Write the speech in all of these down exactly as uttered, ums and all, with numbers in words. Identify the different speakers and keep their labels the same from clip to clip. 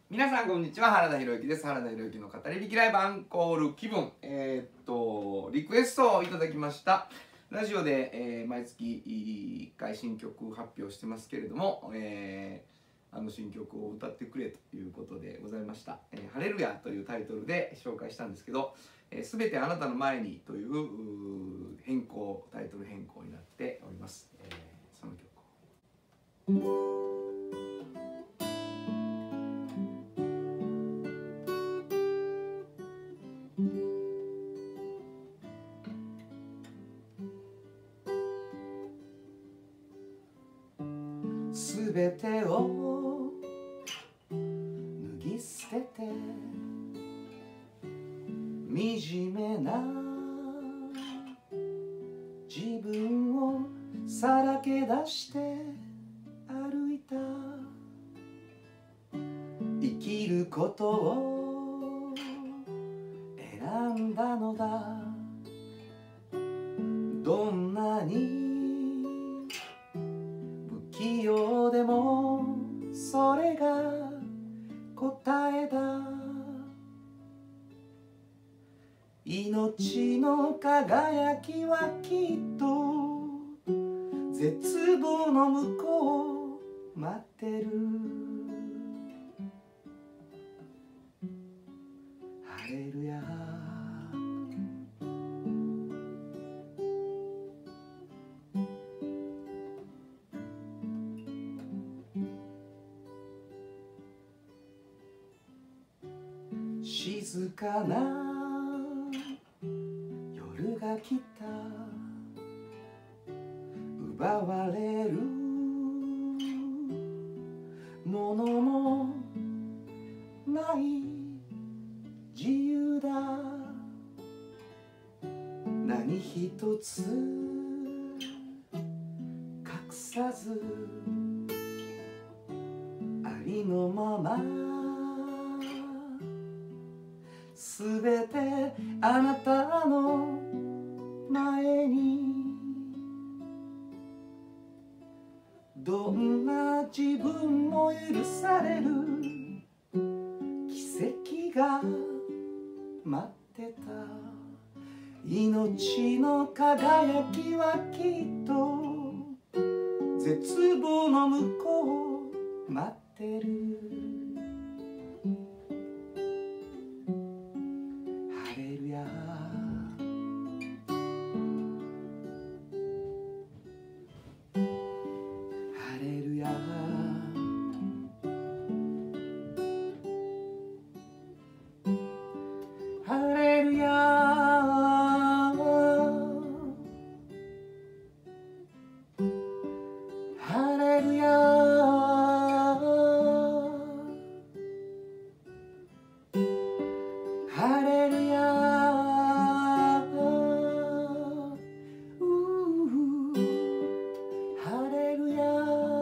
Speaker 1: 皆さんこんにちは、原田博之です。原田博之の語り引きライブアンコール気分。えー、っと、リクエストをいただきました。ラジオで、えー、毎月いっかい新曲発表してますけれども、えー、あの新曲を歌ってくれということでございました。えー、ハレルヤというタイトルで紹介したんですけど、すべ、えー、てあなたの前にという変更、タイトル変更になっております。えー、その曲を。すべてを脱ぎ捨てて惨めな自分をさらけ出して歩いた。生きることを選んだのだ。どんなに不器用でもそれが答えだ。命の輝きはきっと絶望の向こう待ってる。ハレルヤ。静かな夜が来た。奪われるものもない自由だ。何一つ隠さずありのまますべてあなたの前に。どんな自分も許される奇跡が待ってた。命の輝きはきっと絶望の向こう待ってる。ハレルヤ。ハレルヤ。ハレルヤ。ハレルヤ。ハレルヤ。ハレルヤ。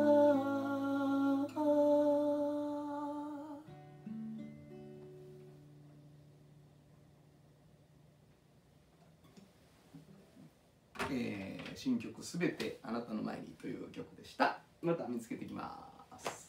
Speaker 1: えー、新曲すべてあなたの前にという曲でした。また見つけてきます。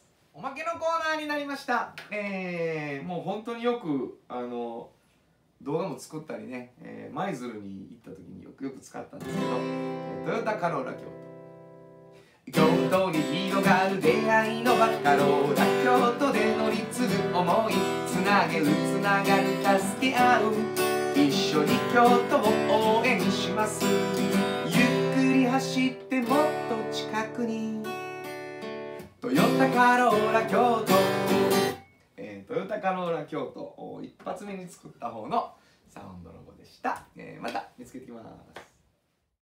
Speaker 1: おまけのコーナーになりました。えー、もう本当によくあの動画も作ったりね、えー、舞鶴に行った時によくよく使ったんですけど、えー、トヨタカローラ京都。京都に広がる出会いのバカローラ京都で乗り継ぐ思い、つなげるつながる助け合う、一緒に京都を応援します。ゆっくり走ってもっと近くにトヨタカローラ京都、えー、トヨタカローラ京都一発目に作った方のサウンドロゴでした。えー、また見つけてきます。